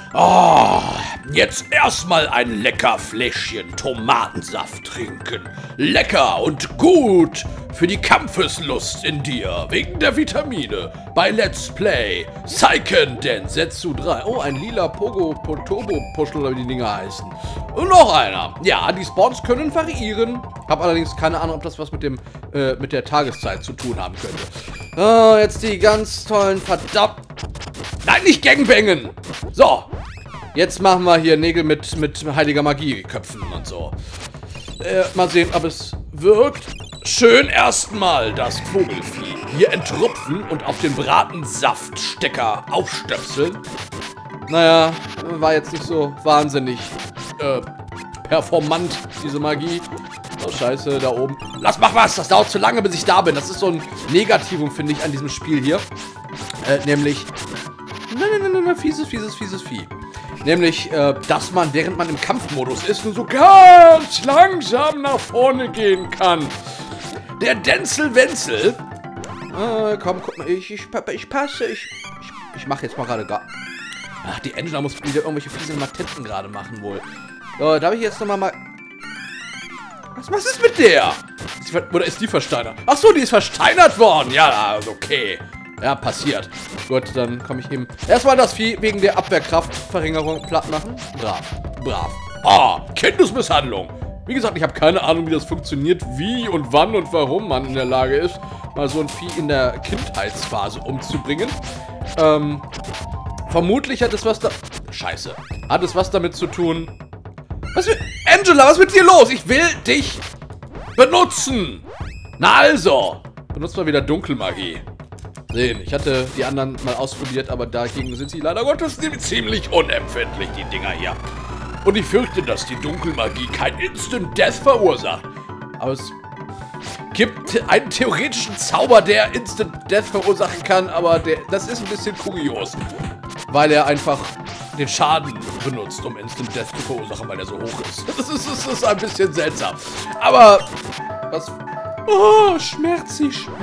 Oh, jetzt erstmal ein lecker Fläschchen Tomatensaft trinken. Lecker und gut für die Kampfeslust in dir, wegen der Vitamine. Bei Let's Play Seiken Densetsu 3. Oh, ein lila Turbo-Puschel, oder wie die Dinger heißen. Und noch einer. Ja, die Spawns können variieren. Hab allerdings keine Ahnung, ob das was mit der Tageszeit zu tun haben könnte. Oh, jetzt die ganz tollen Nein, nicht Gangbangen! So, jetzt machen wir hier Nägel mit heiliger Magie köpfen und so. Mal sehen, ob es wirkt. Schön erstmal das Vogelfieh hier entrupfen und auf den Bratensaftstecker aufstöpseln. Naja, war jetzt nicht so wahnsinnig performant, diese Magie. Oh, scheiße, da oben. Mach was, das dauert zu lange, bis ich da bin. Das ist so ein Negativum, finde ich, an diesem Spiel hier. Nämlich... Nein, fieses Vieh. Nämlich, dass man, während man im Kampfmodus ist, nur so ganz langsam nach vorne gehen kann. Der Denzel-Wenzel. Komm, guck mal, ich passe, ich mache jetzt mal gerade gar... Ach, die Angela muss wieder irgendwelche fiesen Matenten gerade machen wohl. So, darf ich jetzt nochmal mal... Was ist mit der? Oder ist die versteinert? Ach so, die ist versteinert worden. Ja, also okay. Ja, passiert. Gut, dann komme ich eben... Erstmal das Vieh wegen der Abwehrkraftverringerung platt machen. Brav. Ah, Kindesmisshandlung. Wie gesagt, ich habe keine Ahnung, wie das funktioniert, wie und wann und warum man in der Lage ist, mal so ein Vieh in der Kindheitsphase umzubringen. Vermutlich hat es was da... Scheiße. Hat es was damit zu tun... Angela, was ist mit dir los? Ich will dich benutzen. Na also. Benutzt mal wieder Dunkelmagie. Sehen, ich hatte die anderen mal ausprobiert, aber dagegen sind sie leider Gottes ziemlich unempfindlich, die Dinger hier. Und ich fürchte, dass die Dunkelmagie kein Instant Death verursacht. Aber es gibt einen theoretischen Zauber, der Instant Death verursachen kann, aber das ist ein bisschen kurios. Weil er einfach den Schaden benutzt, um Instant Death zu verursachen, weil er so hoch ist. Das ist ein bisschen seltsam. Aber, was... Oh, Schmerz.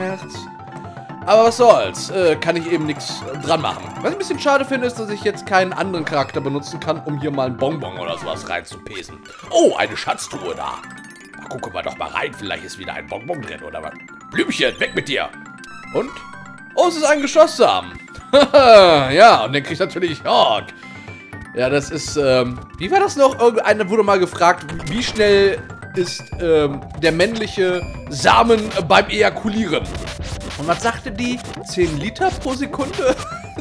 Aber was soll's, kann ich eben nichts dran machen. Was ich ein bisschen schade finde, ist, dass ich jetzt keinen anderen Charakter benutzen kann, um hier mal ein Bonbon oder sowas reinzupesen. Oh, eine Schatztruhe da. Na, gucken wir doch mal rein, vielleicht ist wieder ein Bonbon drin oder was. Blümchen, weg mit dir. Und? Oh, es ist ein Geschosssamen. Ja, und dann kriegt natürlich Hawk. Ja, das ist, wie war das noch? Irgendeiner wurde mal gefragt, wie schnell ist der männliche Samen beim Ejakulieren? Und was sagte die? 10 Liter pro Sekunde?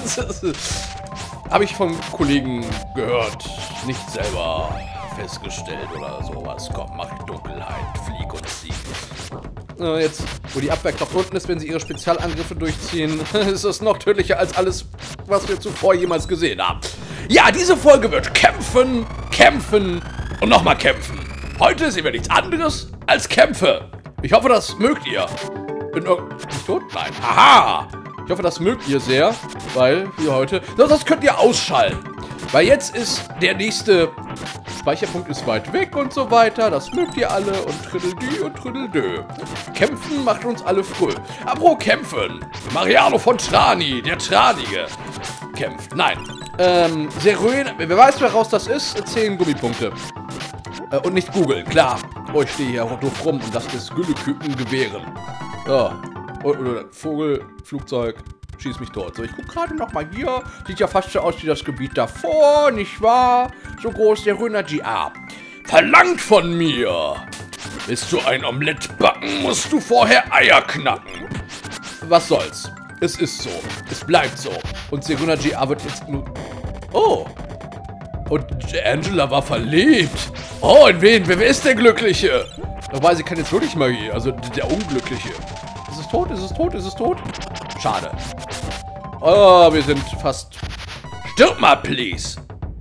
Habe ich von Kollegen gehört, nicht selber festgestellt oder sowas. Komm, mach Dunkelheit, flieg und sieg. Jetzt, wo die Abwehrkraft unten ist, wenn sie ihre Spezialangriffe durchziehen, ist es noch tödlicher als alles, was wir zuvor jemals gesehen haben. Ja, diese Folge wird kämpfen und nochmal kämpfen. Heute sehen wir nichts anderes als Kämpfe. Ich hoffe, das mögt ihr. Bin ich tot? Nein. Haha! Ich hoffe, das mögt ihr sehr, weil wir heute... Das könnt ihr ausschalten. Weil jetzt ist der nächste Speicherpunkt ist weit weg und so weiter. Das mögt ihr alle und trüdeldü und trüdeldö. Kämpfen macht uns alle fröh. Apropos Kämpfen. Mariano von Trani, der Tranige, kämpft. Nein. Serön, wer weiß, wer raus das ist, 10 Gummipunkte. Und nicht googeln, klar. Oh, ich stehe hier doof rum und das ist Gülleküken Gewehren. So. Oder Vogel, Flugzeug, schieß mich tot. So, ich gucke gerade noch mal hier. Sieht ja fast so aus wie das Gebiet davor, nicht wahr? So groß der Röner GA. Verlangt von mir! Willst du ein Omelett backen, musst du vorher Eier knacken. Was soll's? Es ist so. Es bleibt so. Und Serena GA wird jetzt nur... Oh! Und Angela war verliebt. Oh, in wen? Wer ist der Glückliche? Dabei, sie kann jetzt wirklich Magie. Also der Unglückliche. Ist es tot? Ist es tot? Ist es tot? Schade. Oh, wir sind fast... Stirb mal, please!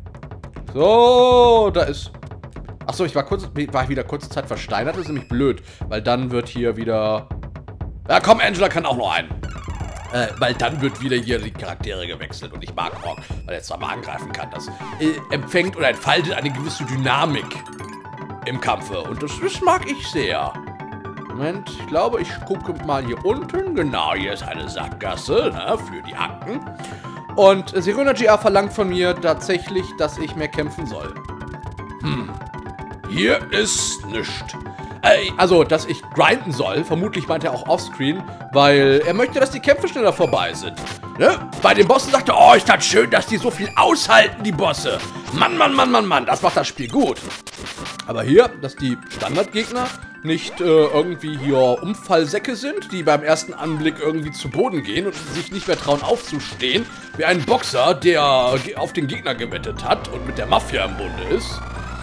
So, da ist... Achso, ich war wieder kurze Zeit versteinert. Das ist nämlich blöd. Weil dann wird hier wieder... Ja, komm, Angela kann auch noch einen. Weil dann wird wieder hier die Charaktere gewechselt. Und ich mag Hawk, weil er zweimal angreifen kann. Das empfängt oder entfaltet eine gewisse Dynamik im Kampfe. Und das mag ich sehr. Moment, ich glaube, ich gucke mal hier unten. Genau, hier ist eine Sackgasse, ne, für die Akten. Und Sirona GR verlangt von mir tatsächlich, dass ich mehr kämpfen soll. Hier ist nichts. Also, dass ich grinden soll. Vermutlich meint er auch offscreen, weil er möchte, dass die Kämpfe schneller vorbei sind. Ne? Bei den Bossen sagt er, oh, ist das schön, dass die so viel aushalten, die Bosse. Mann, Mann, Mann, Mann, Mann, das macht das Spiel gut. Aber hier, dass die Standardgegner nicht irgendwie hier Umfallsäcke sind, die beim ersten Anblick irgendwie zu Boden gehen und sich nicht mehr trauen aufzustehen, wie ein Boxer, der auf den Gegner gewettet hat und mit der Mafia im Bunde ist.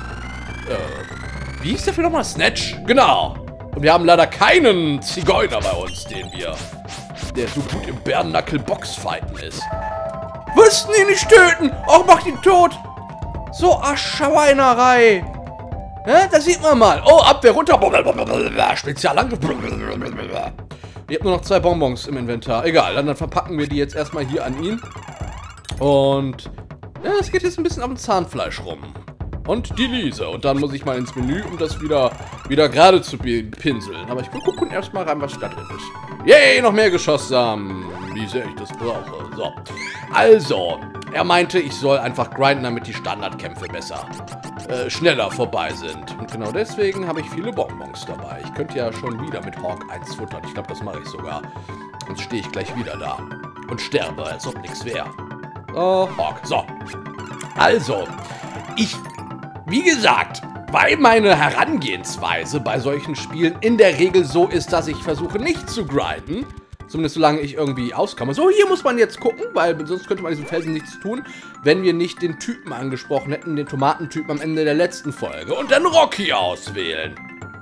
Wie hieß der Film nochmal? Snatch? Genau. Und wir haben leider keinen Zigeuner bei uns, der so gut im Bärennackel-Boxfighten ist. Was? Nee, nicht töten! Auch macht ihn tot! So Schweinerei! Ja, das sieht man mal. Oh, Abwehr runter. Spezialangriff. Ich habe nur noch 2 Bonbons im Inventar. Egal, dann verpacken wir die jetzt erstmal hier an ihn. Und ja, es geht jetzt ein bisschen auf dem Zahnfleisch rum. Und die Lise. Und dann muss ich mal ins Menü, um das wieder gerade zu pinseln. Aber ich will gucken erstmal rein, was da drin ist. Yay, noch mehr Geschosssamen. Wie sehr ich das brauche. So. Also, er meinte, ich soll einfach grinden, damit die Standardkämpfe besser schneller vorbei sind. Und genau deswegen habe ich viele Bonbons dabei. Ich könnte ja schon wieder mit Hawk 1 futtern. Ich glaube, das mache ich sogar. Sonst stehe ich gleich wieder da. Und sterbe, als ob nichts wäre. Oh, Hawk. So. Also, wie gesagt, weil meine Herangehensweise bei solchen Spielen in der Regel so ist, dass ich versuche nicht zu grinden, zumindest solange ich irgendwie auskomme. So, hier muss man jetzt gucken, weil sonst könnte man an diesem Felsen nichts tun, wenn wir nicht den Typen angesprochen hätten, den Tomatentypen am Ende der letzten Folge und dann Rocky auswählen.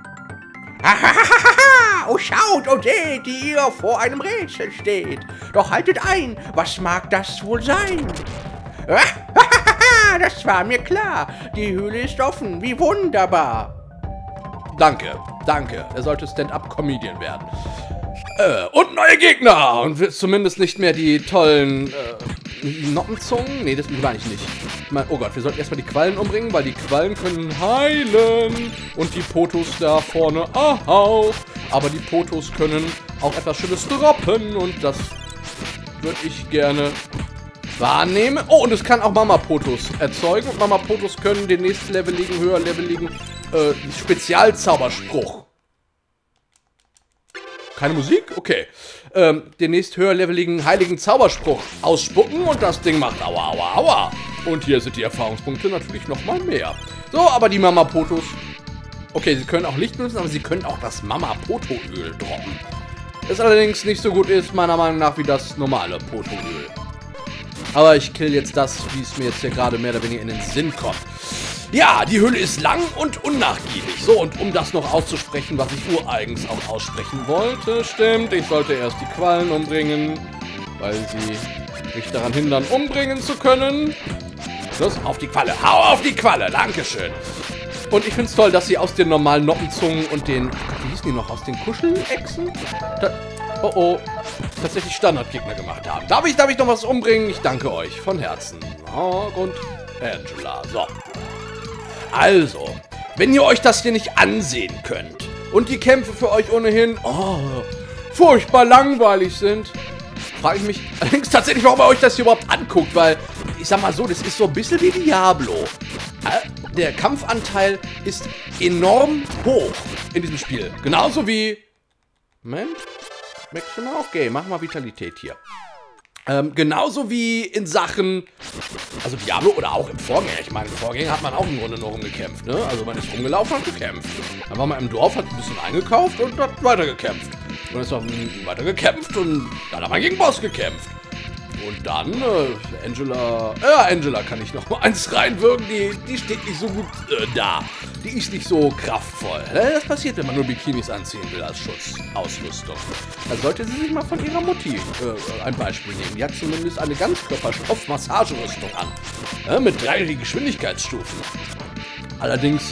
Oh, schaut und seht, die ihr vor einem Rätsel steht. Doch haltet ein, was mag das wohl sein? Das war mir klar. Die Höhle ist offen. Wie wunderbar. Danke, danke. Er sollte Stand-up-Comedian werden. Und neue Gegner. Und zumindest nicht mehr die tollen Noppenzungen. Nee, das meine ich nicht. Ich meine, oh Gott, wir sollten erstmal die Quallen umbringen, weil die Quallen können heilen. Und die Potos da vorne auch. Aber die Potos können auch etwas Schönes droppen. Und das würde ich gerne wahrnehmen. Oh, und es kann auch Mama-Potos erzeugen. Und Mama-Potos können den nächsten leveligen, höher leveligen Spezialzauberspruch. Keine Musik? Okay. Den nächst höher leveligen heiligen Zauberspruch ausspucken und das Ding macht aua, aua, aua. Und hier sind die Erfahrungspunkte natürlich nochmal mehr. So, aber die Mama-Potos. Okay, sie können auch Licht benutzen, aber sie können auch das Mama-Poto-Öl droppen. Das allerdings nicht so gut ist, meiner Meinung nach, wie das normale Poto-Öl. Aber ich kill jetzt das, wie es mir jetzt hier gerade mehr oder weniger in den Sinn kommt. Ja, die Höhle ist lang und unnachgiebig. So, und um das noch auszusprechen, was ich ureigens auch aussprechen wollte, stimmt, ich sollte erst die Quallen umbringen, weil sie mich daran hindern, umbringen zu können. Los, auf die Qualle. Hau auf die Qualle. Dankeschön. Und ich finde es toll, dass sie aus den normalen Noppenzungen und den, wie hießen die noch, aus den Kuschelechsen? Oh oh, tatsächlich Standardgegner gemacht haben. Darf ich noch was umbringen? Ich danke euch von Herzen. Oh, und Angela. So. Also, wenn ihr euch das hier nicht ansehen könnt und die Kämpfe für euch ohnehin furchtbar langweilig sind, frage ich mich allerdings tatsächlich, warum ihr euch das hier überhaupt anguckt, weil, ich sag mal so, das ist so ein bisschen wie Diablo. Der Kampfanteil ist enorm hoch in diesem Spiel. Genauso wie... Moment. Maximum okay, machen wir Vitalität hier. Genauso wie in Sachen, also Diablo oder auch im Vorgänger. Ich meine, im Vorgänger hat man auch im Grunde nur rumgekämpft, ne? Also man ist rumgelaufen und gekämpft. Dann war man im Dorf, hat ein bisschen eingekauft und hat weitergekämpft. Und dann ist man weiter gekämpft und dann hat man gegen Boss gekämpft. Und dann, Angela kann ich noch mal eins reinwirken, die steht nicht so gut da. Die ist nicht so kraftvoll. Das passiert, wenn man nur Bikinis anziehen will als Schutzausrüstung. Dann sollte sie sich mal von ihrer Mutti ein Beispiel nehmen. Die hat zumindest eine Ganzkörper-Stoff-Massagerüstung an. Mit 3 Geschwindigkeitsstufen. Allerdings,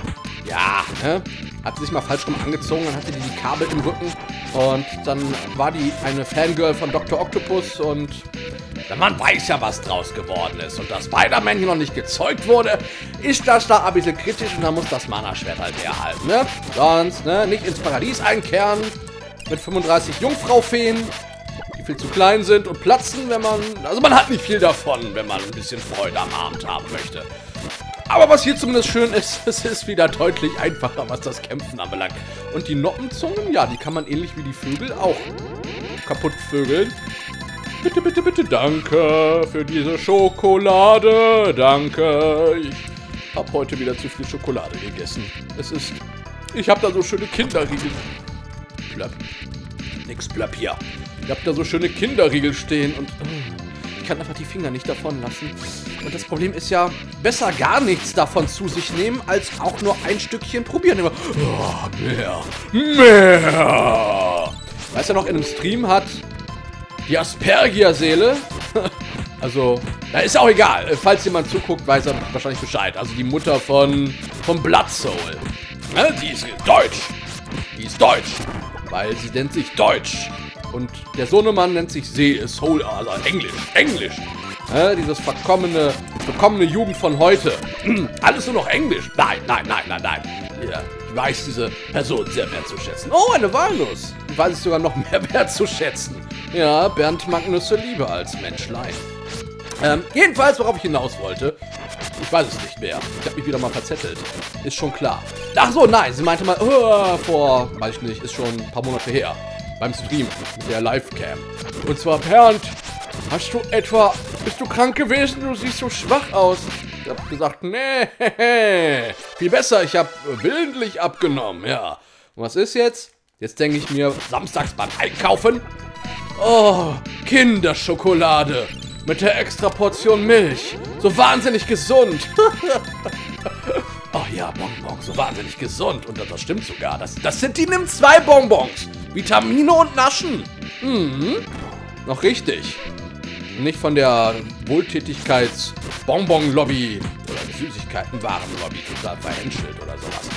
hat sie sich mal falsch rum angezogen, dann hatte die Kabel im Rücken und dann war die eine Fangirl von Dr. Octopus und man weiß ja, was draus geworden ist und dass Spider-Man hier noch nicht gezeugt wurde, ist das da ein bisschen kritisch und da muss das Mana-Schwert halt herhalten, ne? Sonst, ne, nicht ins Paradies einkehren mit 35 Jungfrau-Feen. Die viel zu klein sind und platzen, wenn man... Also man hat nicht viel davon, wenn man ein bisschen Freude am Abend haben möchte. Aber was hier zumindest schön ist, es ist wieder deutlich einfacher, was das Kämpfen anbelangt. Und die Noppenzungen, ja, die kann man ähnlich wie die Vögel auch kaputt vögeln. Bitte, bitte, bitte, danke für diese Schokolade. Danke. Ich habe heute wieder zu viel Schokolade gegessen. Ich habe da so schöne Kinderriegel. Blöpp. Nix blöpp hier. Ich habe da so schöne Kinderriegel stehen und ich kann einfach die Finger nicht davon lassen. Und das Problem ist ja, besser gar nichts davon zu sich nehmen, als auch nur ein Stückchen probieren. Immer, mehr. Weißt du noch, in einem Stream hat die Asperger-Seele, also, da ist auch egal. Falls jemand zuguckt, weiß er wahrscheinlich Bescheid. Also die Mutter von Blood Soul. Ne? Die ist deutsch. Die ist deutsch. Weil sie nennt sich Deutsch. Und der Sohnemann nennt sich Soul, also Englisch. Englisch. Dieses verkommene Jugend von heute. Alles nur noch Englisch. Nein, nein, nein, nein, nein. Ja, ich weiß diese Person sehr wertzuschätzen. Oh, eine Walnuss. Ich weiß es sogar noch mehr wertzuschätzen. Ja, Bernd mag Nüsse lieber als Menschlein. Jedenfalls, worauf ich hinaus wollte. Ich weiß es nicht mehr. Ich habe mich wieder mal verzettelt. Ist schon klar. Ach so, nein. Sie meinte mal, vor, weiß ich nicht, ist schon ein paar Monate her. Beim Stream mit der Livecam. Und zwar, Bernd, bist du krank gewesen? Du siehst so schwach aus. Ich habe gesagt, nee, viel besser. Ich habe willentlich abgenommen, ja. Und was ist jetzt? Jetzt denke ich mir, samstags beim Einkaufen. Oh, Kinderschokolade. Mit der extra Portion Milch. So wahnsinnig gesund. Oh ja, Bonbons, so wahnsinnig gesund. Und das stimmt sogar. Das sind die Nimm-2-Bonbons. Vitamine und Naschen. Mhm. Noch richtig. Nicht von der Wohltätigkeits-Bonbon-Lobby oder Süßigkeiten-Waren-Lobby total verhänschelt oder sowas.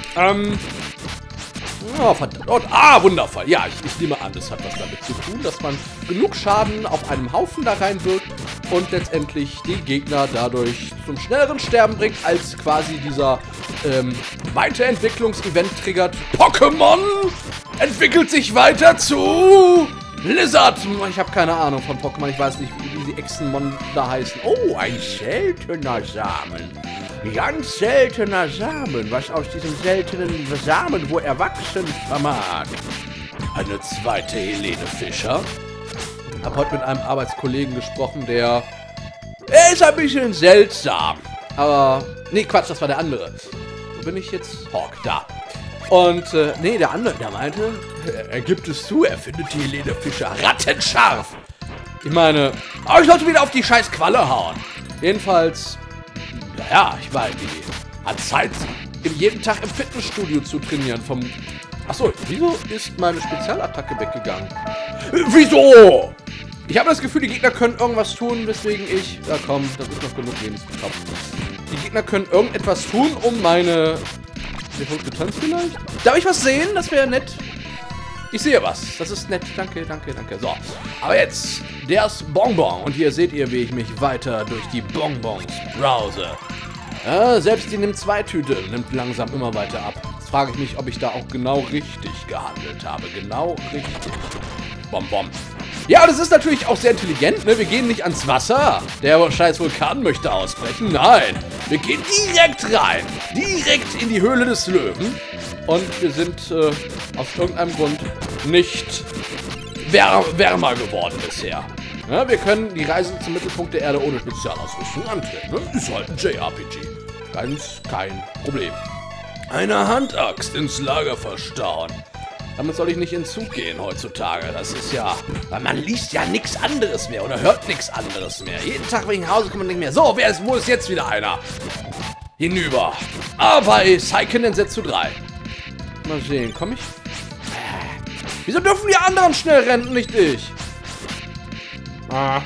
Oh, verdammt. Wundervoll. Ja, ich nehme an, das hat was damit zu tun, dass man genug Schaden auf einem Haufen da reinwirkt und letztendlich die Gegner dadurch zum schnelleren Sterben bringt, als quasi dieser Weiterentwicklungs-Event triggert. Pokémon entwickelt sich weiter zu Lizard. Ich habe keine Ahnung von Pokémon. Ich weiß nicht, wie die Echsenmon da heißen. Oh, ein seltener Samen. Ganz seltener Samen, was aus diesem seltenen Samen wo erwachsen vermag. Eine zweite Helene Fischer. Ich habe heute mit einem Arbeitskollegen gesprochen, er ist ein bisschen seltsam. Aber, nee, Quatsch, das war der andere. Wo bin ich jetzt? Hawk, da. Und, nee, der andere, der meinte, er gibt es zu, er findet die Helene Fischer rattenscharf. Ich meine, ich sollte wieder auf die scheiß Qualle hauen. Jedenfalls... Ja, ich meine, die hat Zeit, jeden Tag im Fitnessstudio zu trainieren. Achso, wieso ist meine Spezialattacke weggegangen? Wieso? Ich habe das Gefühl, die Gegner können irgendwas tun, weswegen ich... Ja komm, das ist noch genug Lebenskopf. Die Gegner können irgendetwas tun, um meine... Getanzt vielleicht? Darf ich was sehen? Das wäre nett. Ich sehe was. Das ist nett. Danke, danke, danke. So, aber jetzt das Bonbon. Und hier seht ihr, wie ich mich weiter durch die Bonbons browse. Ja, selbst die Nimm-2-Tüte nimmt langsam immer weiter ab. Jetzt frage ich mich, ob ich da auch genau richtig gehandelt habe. Genau richtig. Bonbon. Ja, das ist natürlich auch sehr intelligent, ne? Wir gehen nicht ans Wasser. Der scheiß Vulkan möchte ausbrechen. Nein, wir gehen direkt rein. Direkt in die Höhle des Löwen. Und wir sind aus irgendeinem Grund nicht wärmer geworden bisher. Ja, wir können die Reise zum Mittelpunkt der Erde ohne Spezialausrüstung antreten. Ne? Ist halt ein JRPG. Ganz kein Problem. Eine Handaxt ins Lager verstauen. Damit soll ich nicht in Zug gehen heutzutage. Das ist ja... Weil man liest ja nichts anderes mehr oder hört nichts anderes mehr. Jeden Tag, wenn ich nach Hause komme, denke ich mir, so, wo ist jetzt wieder einer? Hinüber. Aber bei Seiken in Setsu 3. Mal sehen, komme ich? Wieso dürfen die anderen schnell rennen, nicht ich? Kann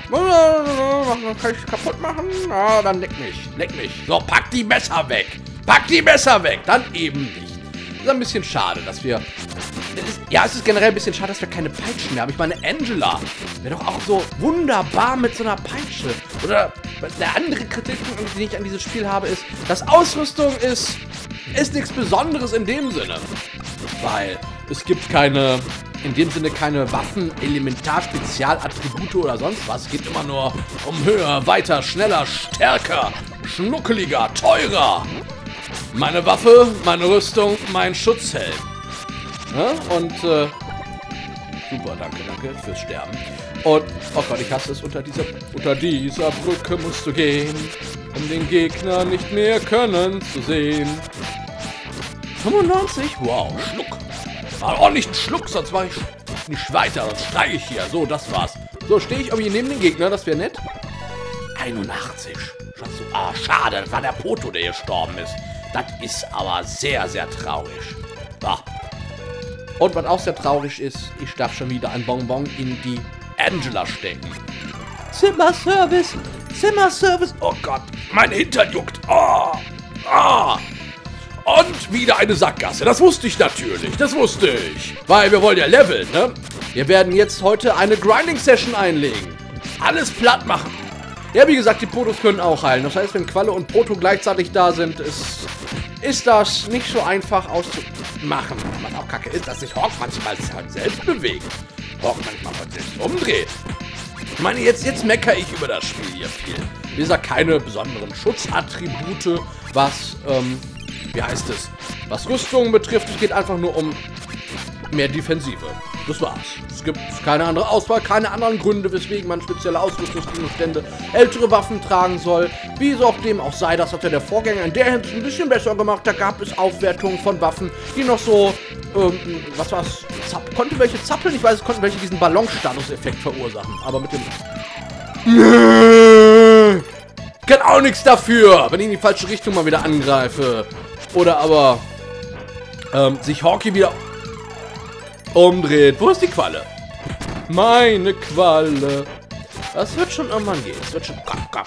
ich kaputt machen? Dann leck mich. Leck mich. So, pack die Messer weg. Pack die Messer weg. Dann eben nicht. Das ist ein bisschen schade, dass wir... Ja, es ist generell ein bisschen schade, dass wir keine Peitschen mehr haben. Ich meine, Angela wäre doch auch so wunderbar mit so einer Peitsche. Oder der andere Kritikpunkt, den ich an dieses Spiel habe, ist, dass Ausrüstung ist nichts Besonderes in dem Sinne. Weil es gibt keine in dem Sinne keine Waffen, Elementar, Spezialattribute oder sonst was. Es geht immer nur um höher, weiter, schneller, stärker, schnuckeliger, teurer. Meine Waffe, meine Rüstung, mein Schutzhelm. Ja, und, super, danke fürs Sterben. Und, oh Gott, ich hasse es, unter dieser Brücke musst du gehen, um den Gegner nicht mehr können zu sehen. 95? Wow, Schluck. War ordentlich ein Schluck, sonst war ich nicht weiter, sonst steige ich hier. So, das war's. So, stehe ich irgendwie neben den Gegner, das wäre nett. 81. Schade, das war der Poto, der gestorben ist. Das ist aber sehr, sehr traurig. So. Und was auch sehr traurig ist, ich darf schon wieder ein Bonbon in die Angela stecken. Zimmerservice, Zimmerservice. Oh Gott, mein Hintern juckt. Oh, oh. Und wieder eine Sackgasse. Das wusste ich natürlich. Das wusste ich. Weil wir wollen ja leveln, ne? Wir werden jetzt heute eine Grinding-Session einlegen. Alles platt machen. Ja, wie gesagt, die Protos können auch heilen. Das heißt, wenn Qualle und Proto gleichzeitig da sind, ist das nicht so einfach auszumachen. Was auch kacke ist, dass sich Hawk manchmal selbst bewegt. Hawk manchmal von selbst umdreht. Ich meine, jetzt meckere ich über das Spiel hier viel. Wie gesagt, keine besonderen Schutzattribute, was, wie heißt es, was Rüstungen betrifft. Es geht einfach nur um mehr Defensive. Das war's. Es gibt keine andere Auswahl, keine anderen Gründe, weswegen man spezielle Ausrüstungsgegenstände, ältere Waffen tragen soll. Wie es auch dem auch sei, das hat ja der Vorgänger in der Hinsicht ein bisschen besser gemacht. Da gab es Aufwertungen von Waffen, die noch so, was war's? Konnte welche zappeln? Ich weiß, es konnten welche diesen Ballonstatus-Effekt verursachen. Aber mit dem... Ich kann auch nichts dafür, wenn ich in die falsche Richtung mal wieder angreife. Oder aber sich Hawkeye wieder umdreht. Wo ist die Qualle? Meine Qualle. Das wird schon irgendwann gehen. Es wird schon...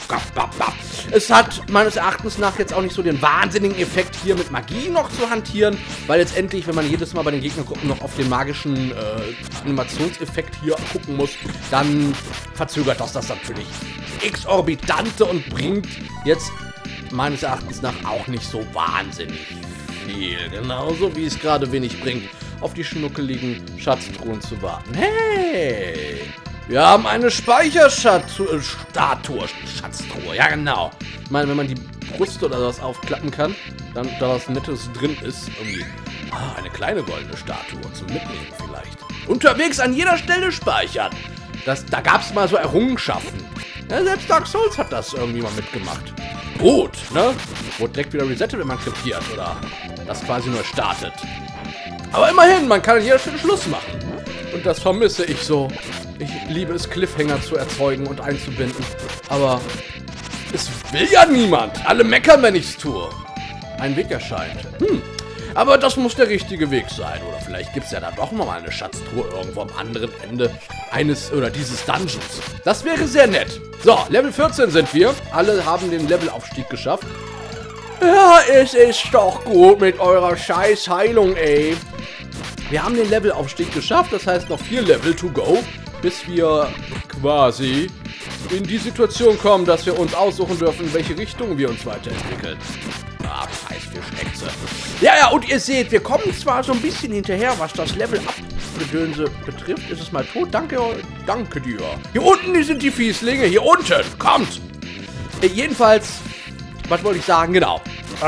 Es hat meines Erachtens nach jetzt auch nicht so den wahnsinnigen Effekt, hier mit Magie noch zu hantieren, weil letztendlich, wenn man jedes Mal bei den Gegnergruppen noch auf den magischen Animationseffekt hier gucken muss, dann verzögert das natürlich exorbitante und bringt jetzt meines Erachtens nach auch nicht so wahnsinnig viel. Genauso wie es gerade wenig bringt, auf die schnuckeligen Schatztruhen zu warten. Hey! Wir haben eine Speicherstatue. Schatztruhe, ja genau. Ich meine, wenn man die Brust oder was aufklappen kann, dann da was Nettes drin ist, irgendwie. Ah, eine kleine goldene Statue zum Mitnehmen vielleicht. Unterwegs an jeder Stelle speichern. Da gab es mal so Errungenschaften. Ja, selbst Dark Souls hat das irgendwie mal mitgemacht. Gut, ne? Wurde direkt wieder resettet, wenn man krepiert oder das quasi neu startet. Aber immerhin, man kann an jeder Stelle Schluss machen. Und das vermisse ich so. Ich liebe es, Cliffhanger zu erzeugen und einzubinden. Aber es will ja niemand. Alle meckern, wenn ich es tue. Ein Weg erscheint. Aber das muss der richtige Weg sein. Oder vielleicht gibt es ja da doch mal eine Schatztruhe irgendwo am anderen Ende eines oder dieses Dungeons. Das wäre sehr nett. So, Level 14 sind wir. Alle haben den Levelaufstieg geschafft. Ja, es ist doch gut mit eurer scheiß Heilung, ey. Wir haben den Levelaufstieg geschafft. Das heißt noch 4 Level to go, bis wir quasi in die Situation kommen, dass wir uns aussuchen dürfen, in welche Richtung wir uns weiterentwickeln. Ah, scheiß Fischechse. Ja, und ihr seht, wir kommen zwar so ein bisschen hinterher, was das Level-Up-Gedönse betrifft. Ist es mal tot? Danke dir. Hier unten sind die Fieslinge. Hier unten. Kommt. Jedenfalls, was wollte ich sagen? Genau.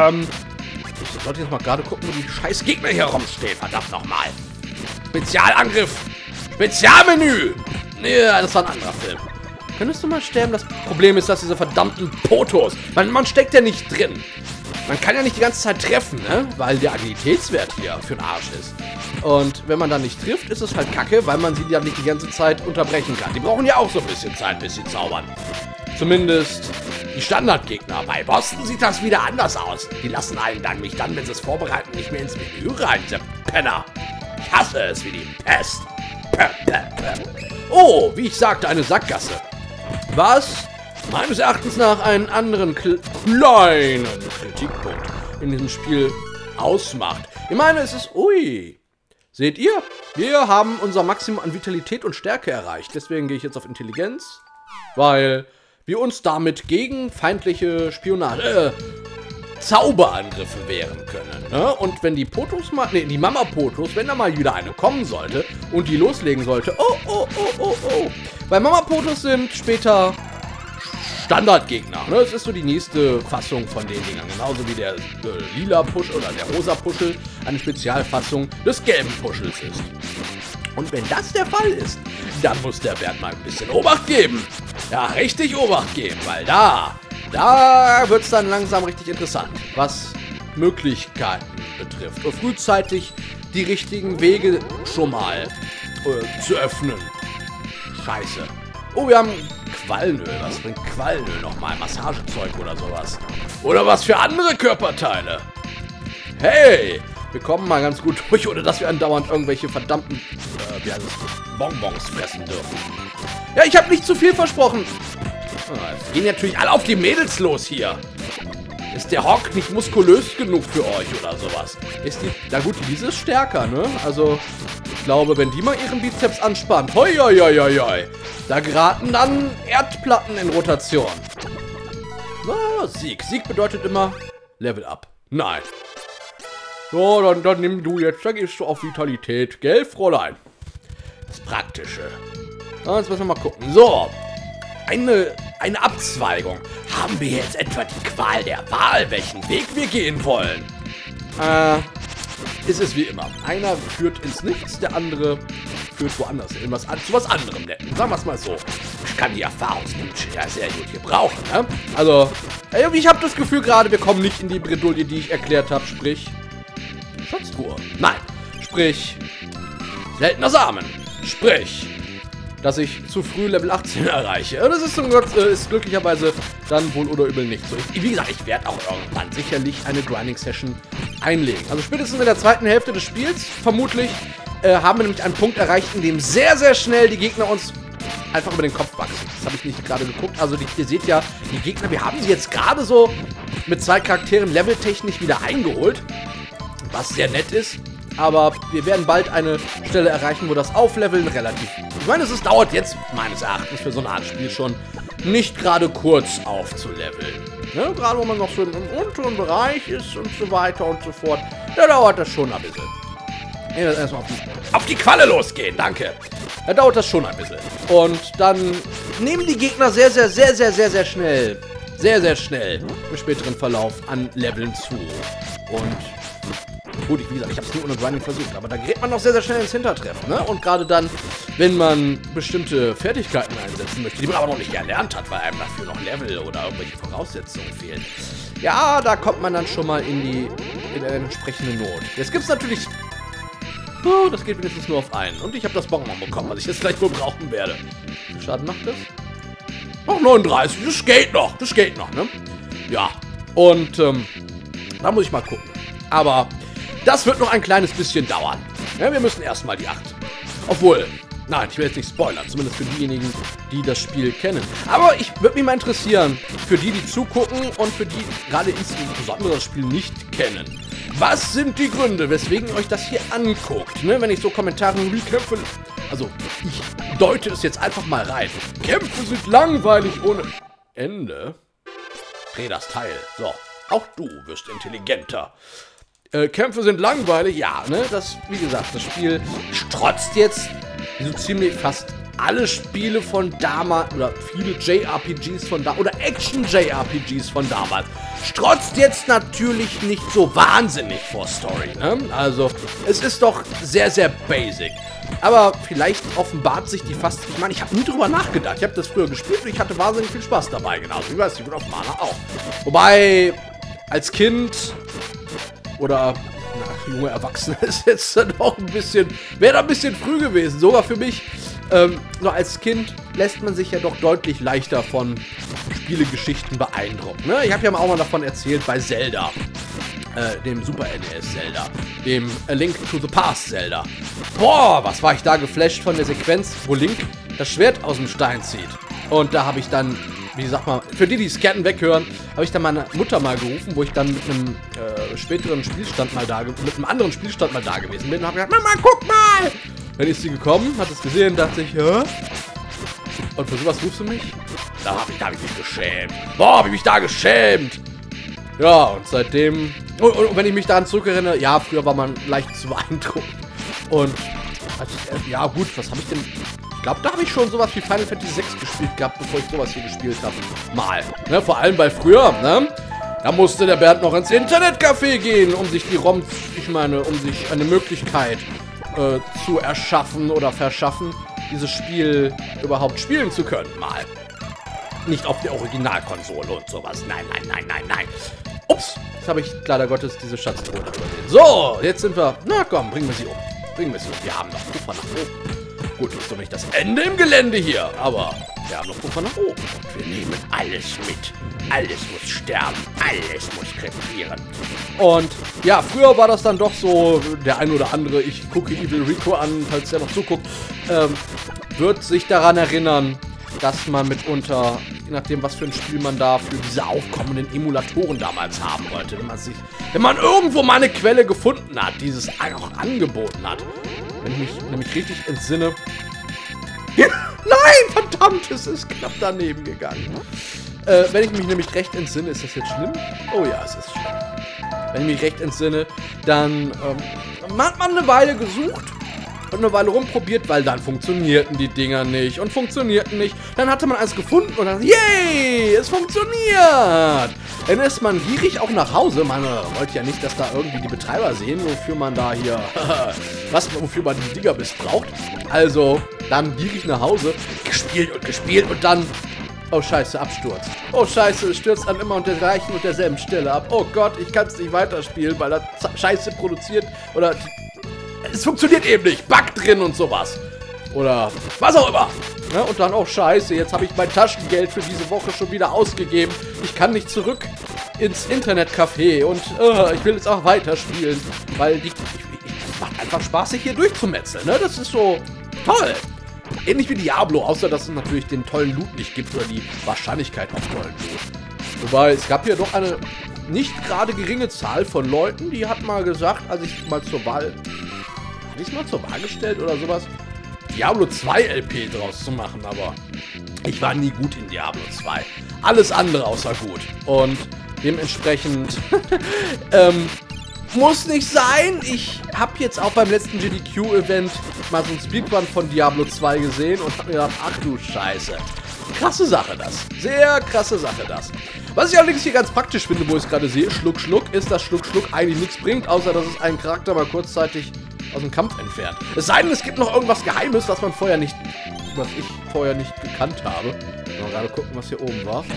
Ich sollte jetzt mal gerade gucken, wo die scheiß Gegner hier rumstehen. Verdammt nochmal. Spezialangriff. Spezialmenü. Ja, das war ein anderer Film. Könntest du mal sterben? Das Problem ist, dass diese verdammten Potos... Man steckt ja nicht drin. Man kann ja nicht die ganze Zeit treffen, ne? Weil der Agilitätswert hier für den Arsch ist. Und wenn man dann nicht trifft, ist es halt kacke, weil man sie ja nicht die ganze Zeit unterbrechen kann. Die brauchen ja auch so ein bisschen Zeit, bis sie zaubern. Zumindest die Standardgegner. Bei Bossen sieht das wieder anders aus. Die lassen einen dann mich dann, wenn sie es vorbereiten, nicht mehr ins Menü rein, diese Penner. Ich hasse es wie die Pest. Oh, wie ich sagte, eine Sackgasse. Was meines Erachtens nach einen anderen kleinen Kritikpunkt in diesem Spiel ausmacht. Ich meine, es ist... Ui. Seht ihr? Wir haben unser Maximum an Vitalität und Stärke erreicht. Deswegen gehe ich jetzt auf Intelligenz, weil wir uns damit gegen feindliche Spionage... Zauberangriffe wehren können. Ne? Und wenn die Potos mal, nee, die Mama-Potos, wenn da mal wieder eine kommen sollte und die loslegen sollte, oh. Weil Mama-Potos sind später Standardgegner. Ne? Es ist so die nächste Fassung von den Dingern. Genauso wie der lila Puschel oder der rosa Puschel eine Spezialfassung des gelben Puschels ist. Und wenn das der Fall ist, dann muss der Bernd mal ein bisschen Obacht geben. Ja, richtig Obacht geben, weil da wird es dann langsam richtig interessant, was Möglichkeiten betrifft. Und frühzeitig die richtigen Wege schon mal zu öffnen. Scheiße. Oh, wir haben Quallenöl. Was bringt Quallenöl nochmal? Massagezeug oder sowas. Oder was für andere Körperteile. Hey, wir kommen mal ganz gut durch, ohne dass wir andauernd irgendwelche verdammten Bonbons fressen dürfen. Ja, ich habe nicht zu viel versprochen. Jetzt gehen natürlich alle auf die Mädels los hier. Ist der Hock nicht muskulös genug für euch oder sowas? Ist die... Na gut, diese ist stärker, ne? Also, ich glaube, wenn die mal ihren Bizeps anspannt, hoi, da geraten dann Erdplatten in Rotation. Na, Sieg. Sieg bedeutet immer Level up. Nein. So, dann nimm du jetzt, da gehst du auf Vitalität, gell, Fräulein? Das Praktische. So, jetzt müssen wir mal gucken. So, eine Abzweigung. Haben wir jetzt etwa die Qual der Wahl, welchen Weg wir gehen wollen? Ist es wie immer. Einer führt ins Nichts, der andere führt woanders hin. Zu was anderem netten. Sagen wir es mal so. Ich kann die Erfahrungspunkte ja sehr gut gebrauchen, ne? Also, ich habe das Gefühl gerade, wir kommen nicht in die Bredouille, die ich erklärt habe. Sprich, Schatztruhe. Nein. Sprich, seltener Samen. Sprich, dass ich zu früh Level 18 erreiche. Das ist glücklicherweise dann wohl oder übel nicht so. Wie gesagt, ich werde auch irgendwann sicherlich eine Grinding-Session einlegen. Also spätestens in der zweiten Hälfte des Spiels, vermutlich, haben wir nämlich einen Punkt erreicht, in dem sehr, sehr schnell die Gegner uns einfach über den Kopf wachsen. Das habe ich nicht gerade geguckt. Also ihr seht ja, die Gegner, wir haben sie jetzt gerade so mit 2 Charakteren leveltechnisch wieder eingeholt. Was sehr nett ist. Aber wir werden bald eine Stelle erreichen, wo das Aufleveln relativ... Ich meine, es dauert jetzt meines Erachtens für so eine Art Spiel schon nicht gerade kurz aufzuleveln. Ne? Gerade wo man noch so im unteren Bereich ist und so weiter und so fort. Da dauert das schon ein bisschen. Ich will erstmal auf die Qualle losgehen, danke. Da dauert das schon ein bisschen. Und dann nehmen die Gegner sehr schnell im späteren Verlauf an Leveln zu. Und... Gut, wie gesagt, ich habe es nur ohne Grinding versucht, aber da gerät man noch sehr, sehr schnell ins Hintertreffen, ne? Und gerade dann, wenn man bestimmte Fertigkeiten einsetzen möchte, die man aber noch nicht erlernt hat, weil einem dafür noch Level oder irgendwelche Voraussetzungen fehlen. Ja, da kommt man dann schon mal in eine entsprechende Not. Jetzt gibt es natürlich... Oh, das geht wenigstens nur auf einen. Und ich habe das Bonbon bekommen, was ich jetzt gleich wohl brauchen werde. Wie viel Schaden macht das? Noch 39, das geht noch, ne? Ja, und da muss ich mal gucken. Aber... das wird noch ein kleines bisschen dauern. Ja, wir müssen erstmal die 8. Obwohl, nein, ich will jetzt nicht spoilern. Zumindest für diejenigen, die das Spiel kennen. Aber ich würde mich mal interessieren, für die zugucken und für die gerade insbesondere das Spiel nicht kennen. Was sind die Gründe, weswegen ihr euch das hier anguckt? Ne, wenn ich so Kommentare wie Kämpfe... Also, ich deute es jetzt einfach mal rein. Kämpfe sind langweilig ohne Ende. Dreh das Teil. So, auch du wirst intelligenter. Kämpfe sind langweilig, ja, ne? Das, wie gesagt, das Spiel strotzt jetzt so ziemlich fast alle Spiele von damals, oder viele JRPGs von damals, oder Action-JRPGs von damals, strotzt jetzt natürlich nicht so wahnsinnig vor Story, ne? Also, es ist doch sehr, sehr basic. Aber vielleicht offenbart sich die fast... Ich meine, ich habe nie drüber nachgedacht. Ich habe das früher gespielt und ich hatte wahnsinnig viel Spaß dabei, genauso wie bei Secret of Mana auch. Wobei, als Kind... oder junge Erwachsene ist jetzt dann auch ein bisschen, wäre da ein bisschen früh gewesen, sogar für mich. So als Kind lässt man sich ja doch deutlich leichter von Spielegeschichten beeindrucken. Ne? Ich habe ja auch mal davon erzählt bei Zelda, dem Super NES Zelda, dem A Link to the Past Zelda. Boah, was war ich da geflasht von der Sequenz, wo Link das Schwert aus dem Stein zieht. Und da habe ich dann... Wie gesagt mal, für die Scatten weghören, habe ich dann meine Mutter mal gerufen, wo ich dann mit einem späteren Spielstand mal mit einem anderen Spielstand mal da gewesen bin und habe gesagt, Mama, guck mal! Dann ist sie gekommen, hat es gesehen, dachte ich, hä? Und für sowas rufst du mich? Da hab ich mich geschämt. Boah, hab ich mich da geschämt! Ja, und seitdem... Und wenn ich mich daran zurückerinnere, ja, früher war man leicht zu beeindruckt. Und... ja, gut, was habe ich denn... Ich glaube, da habe ich schon sowas wie Final Fantasy 6 gespielt gehabt, bevor ich sowas hier gespielt habe. Mal. Ne, vor allem bei früher, ne? Da musste der Bernd noch ins Internetcafé gehen, um sich die ROMs, ich meine, um sich eine Möglichkeit zu erschaffen oder verschaffen, dieses Spiel überhaupt spielen zu können. Mal. Nicht auf der Originalkonsole und sowas. Nein, nein, nein, nein, nein. Ups, jetzt habe ich leider Gottes diese Schatztruhe übersehen. So, jetzt sind wir... Na komm, bringen wir sie um. Bringen wir sie um. Wir haben noch Puffer nach oben. Gut, ist doch nicht das Ende im Gelände hier, aber wir haben noch Puffer nach oben. Und wir nehmen alles mit. Alles muss sterben. Alles muss krepieren. Und ja, früher war das dann doch so, der ein oder andere, ich gucke Evil Rico an, falls der noch zuguckt, wird sich daran erinnern, dass man mitunter, je nachdem, was für ein Spiel man da für diese aufkommenden Emulatoren damals haben wollte, wenn man irgendwo mal eine Quelle gefunden hat, die es auch angeboten hat. Wenn ich mich nämlich richtig entsinne... Nein, verdammt, es ist knapp daneben gegangen. Wenn ich mich nämlich recht entsinne, ist das jetzt schlimm? Oh ja, es ist schlimm. Wenn ich mich recht entsinne, dann hat man eine Weile gesucht und eine Weile rumprobiert, weil dann funktionierten die Dinger nicht und funktionierten nicht. Dann hatte man alles gefunden und dann, yay, es funktioniert. Dann ist man gierig auch nach Hause. Man wollte ja nicht, dass da irgendwie die Betreiber sehen, wofür man da hier, wofür man die Dinger missbraucht. Also, dann gierig nach Hause, gespielt und dann, oh scheiße, Absturz. Oh scheiße, es stürzt an immer und der gleichen und derselben Stelle ab. Oh Gott, ich kann es nicht weiterspielen, weil das Scheiße produziert oder... Es funktioniert eben nicht. Bug drin und sowas. Oder was auch immer. Ja, und dann, oh scheiße, jetzt habe ich mein Taschengeld für diese Woche schon wieder ausgegeben. Ich kann nicht zurück ins Internetcafé und ich will jetzt auch weiterspielen. Weil es macht einfach Spaß, sich hier durchzumetzeln. Ne? Das ist so toll. Ähnlich wie Diablo, außer dass es natürlich den tollen Loot nicht gibt oder die Wahrscheinlichkeit auf tollen Loot. Wobei, es gab hier doch eine nicht gerade geringe Zahl von Leuten, die hat mal gesagt, als ich mal zur Wahl... Hatte ich mal zur Wahl gestellt oder sowas? Diablo 2 LP draus zu machen, aber ich war nie gut in Diablo 2. Alles andere außer gut. Und dementsprechend muss nicht sein. Ich habe jetzt auch beim letzten GDQ-Event mal so ein Speedrun von Diablo 2 gesehen und habe mir gedacht, ach du Scheiße. Krasse Sache das. Sehr krasse Sache das. Was ich allerdings hier ganz praktisch finde, wo ich es gerade sehe, Schluck, Schluck, ist, dass Schluck, Schluck eigentlich nichts bringt, außer dass es einen Charakter mal kurzzeitig aus dem Kampf entfernt. Es sei denn, es gibt noch irgendwas Geheimes, was ich vorher nicht gekannt habe. Mal gerade gucken, was hier oben war.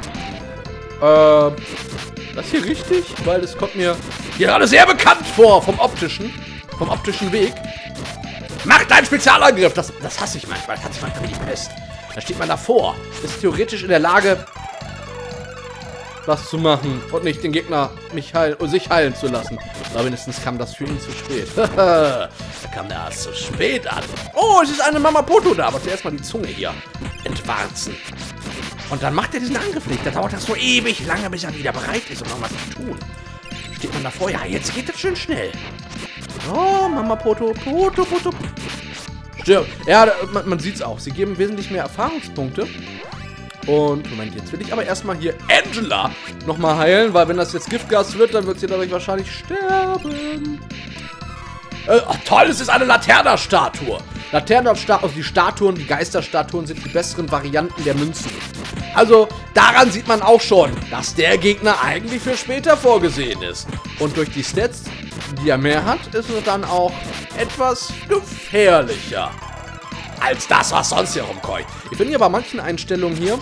Das hier richtig? Weil das kommt mir hier gerade sehr bekannt vor, vom optischen Weg. Mach deinen Spezialangriff! Das hasse ich manchmal, das hasse ich manchmal wie die Pest. Da steht man davor, ist theoretisch in der Lage, was zu machen und nicht den Gegner sich heilen zu lassen. Aber wenigstens kam das für ihn zu spät. Da kam der Arzt zu spät an. Oh, es ist eine Mamapoto da. Aber zuerst mal die Zunge hier entwarzen. Und dann macht er diesen Angriff nicht. Da dauert das so ewig lange, bis er wieder bereit ist, um noch was zu tun. Steht man davor. Ja, jetzt geht das schön schnell. Oh, Mamapoto. Poto. Stimmt. Ja, man sieht es auch. Sie geben wesentlich mehr Erfahrungspunkte. Und, Moment, jetzt will ich aber erstmal hier Angela nochmal heilen, weil wenn das jetzt Giftgas wird, dann wird sie dadurch wahrscheinlich sterben. Oh, toll, es ist eine Laterna-Statue. Also die Statuen, die Geisterstatuen sind die besseren Varianten der Münzen. Also, daran sieht man auch schon, dass der Gegner eigentlich für später vorgesehen ist. Und durch die Stats, die er mehr hat, ist er dann auch etwas gefährlicher als das, was sonst hier rumkeucht. Ich finde ja bei manchen Einstellungen hier...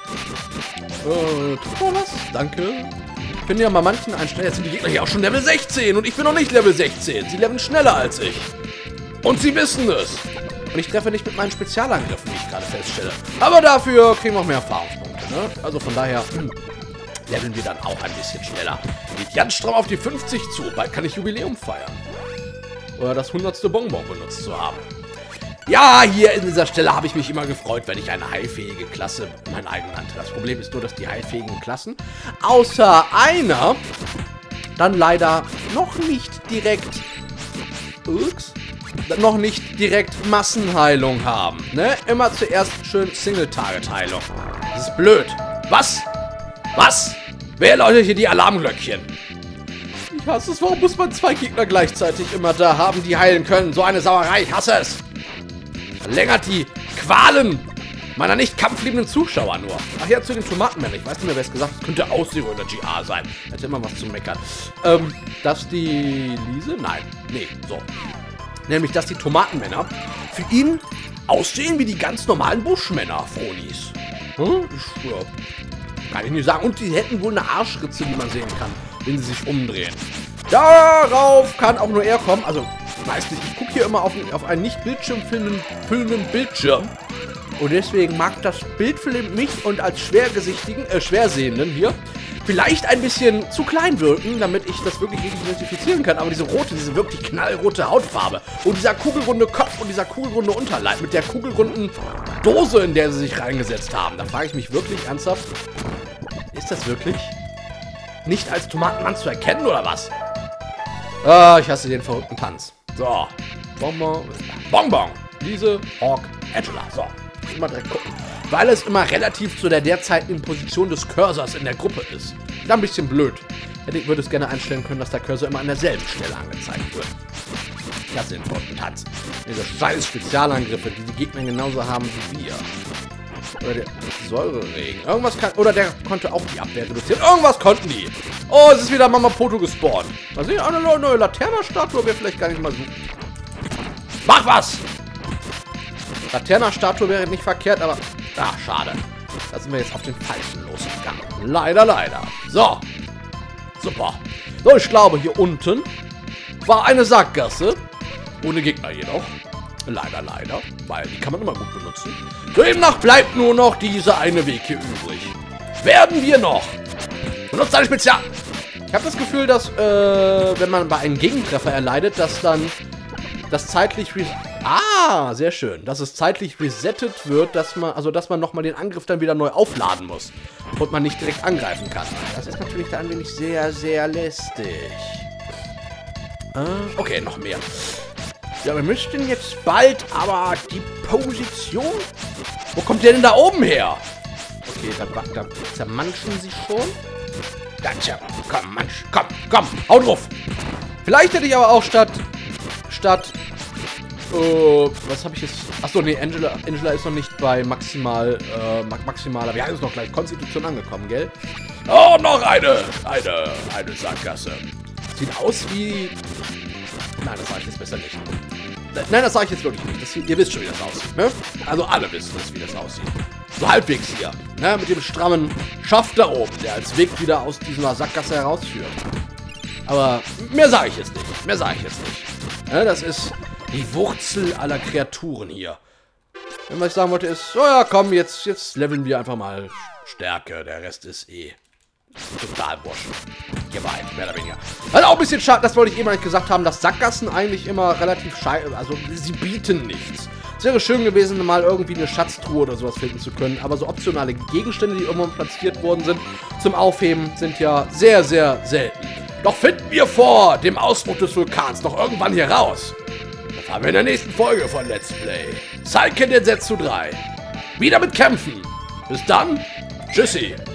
was? Danke. Ich finde ja bei manchen Einstellungen... Jetzt sind die Gegner hier auch schon Level 16 und ich bin noch nicht Level 16. Sie leveln schneller als ich. Und sie wissen es. Und ich treffe nicht mit meinen Spezialangriffen, wie ich gerade feststelle. Aber dafür kriegen wir auch mehr Erfahrungspunkte, ne? Also von daher... leveln wir dann auch ein bisschen schneller. Geht ganz stramm auf die 50 zu. Bald kann ich Jubiläum feiern. Oder das 100. Bonbon benutzt zu haben. Ja, hier in dieser Stelle habe ich mich immer gefreut, wenn ich eine heilfähige Klasse mein eigen nannte. Das Problem ist nur, dass die heilfähigen Klassen außer einer dann leider noch nicht direkt Massenheilung haben. Ne? Immer zuerst schön Single-Target-Heilung. Das ist blöd. Was? Was? Wer läutet hier die Alarmglöckchen? Ich hasse es. Warum muss man 2 Gegner gleichzeitig immer da haben, die heilen können? So eine Sauerei. Ich hasse es. Verlängert die Qualen meiner nicht kampfliebenden Zuschauer nur. Ach ja, zu den Tomatenmännern. Ich weiß nicht mehr, wer es gesagt hat. Könnte Aussero in der GA sein. Hätte immer was zu meckern. Dass die Liese? Nein. Nee, so. Nämlich, dass die Tomatenmänner für ihn aussehen wie die ganz normalen Buschmänner, Fronis. Hm? Kann ich nicht sagen. Und die hätten wohl eine Arschritze, die man sehen kann, wenn sie sich umdrehen. Darauf kann auch nur er kommen. Also, ich weiß nicht, ich gucke hier immer auf einen nicht bildschirmfüllenden Bildschirm. Und deswegen mag das Bild für mich und als Schwersehenden hier vielleicht ein bisschen zu klein wirken, damit ich das wirklich richtig identifizieren kann. Aber diese wirklich knallrote Hautfarbe und dieser kugelrunde Kopf und dieser kugelrunde Unterleib mit der kugelrunden Dose, in der sie sich reingesetzt haben. Da frage ich mich wirklich ernsthaft, ist das wirklich nicht als Tomatenmann zu erkennen oder was? Ah, ich hasse den verrückten Tanz. So, Bonbon, Liese, Hawk, Angela. So, mal direkt gucken. Weil es immer relativ zu der derzeitigen Position des Cursors in der Gruppe ist. Ist ein bisschen blöd. Ich würde es gerne einstellen können, dass der Cursor immer an derselben Stelle angezeigt wird. Ich hasse den verrückten Tanz. Diese scheiß Spezialangriffe, die die Gegner genauso haben wie wir. Oder der Säureregen. Irgendwas kann. Oder der konnte auch die Abwehr reduzieren. Irgendwas konnten die. Oh, es ist wieder Mama Poto gespawnt. Mal sehen, eine neue Laterna-Statue wäre vielleicht gar nicht mal so. Mach was! Laterna-Statue wäre nicht verkehrt, aber. Ah, schade. Da sind wir jetzt auf den falschen losgegangen. Leider, leider. So. Super. So, ich glaube, hier unten war eine Sackgasse. Ohne Gegner jedoch. Leider, leider. Weil die kann man immer gut benutzen. Demnach bleibt nur noch dieser eine Weg hier übrig. Werden wir noch. Benutzt eine Spezial. Ich habe das Gefühl, dass, wenn man bei einem Gegentreffer erleidet, dass dann das zeitlich... Ah, sehr schön. Dass es zeitlich resettet wird, dass man nochmal den Angriff dann wieder neu aufladen muss. Und man nicht direkt angreifen kann. Das ist natürlich da ein wenig sehr, sehr lästig. Okay, noch mehr. Ja, wir müssten jetzt bald, aber die Position... Wo kommt der denn da oben her? Okay, da zermanschen sie schon. Komm, Mansch, komm, hau drauf. Vielleicht hätte ich aber auch statt... was habe ich jetzt... Achso, nee, Angela ist noch nicht bei maximaler... Wir haben jetzt noch gleich Konstitution angekommen, gell? Oh, noch eine Sackgasse. Sieht aus wie... Nein, das sage ich jetzt besser nicht. Nein, das sage ich jetzt wirklich nicht. Ihr wisst schon, wie das aussieht, ne? Also alle wissen es, wie das aussieht. So halbwegs hier, ne? Mit dem strammen Schaft da oben, der als Weg wieder aus dieser Sackgasse herausführt. Aber mehr sage ich jetzt nicht. Ne? Das ist die Wurzel aller Kreaturen hier. Und was ich sagen wollte ist, oh ja, komm, jetzt leveln wir einfach mal Stärke. Der Rest ist total wurscht. Hier war mehr oder weniger. Also auch ein bisschen schade, das wollte ich eben eigentlich gesagt haben, dass Sackgassen eigentlich immer relativ scheiße, also sie bieten nichts. Es wäre schön gewesen, mal irgendwie eine Schatztruhe oder sowas finden zu können, aber so optionale Gegenstände, die irgendwann platziert worden sind, zum Aufheben, sind ja sehr, sehr selten. Doch finden wir vor dem Ausbruch des Vulkans noch irgendwann hier raus. Das haben wir in der nächsten Folge von Let's Play Seiken Densetsu 3. Wieder mit Kämpfen. Bis dann. Tschüssi.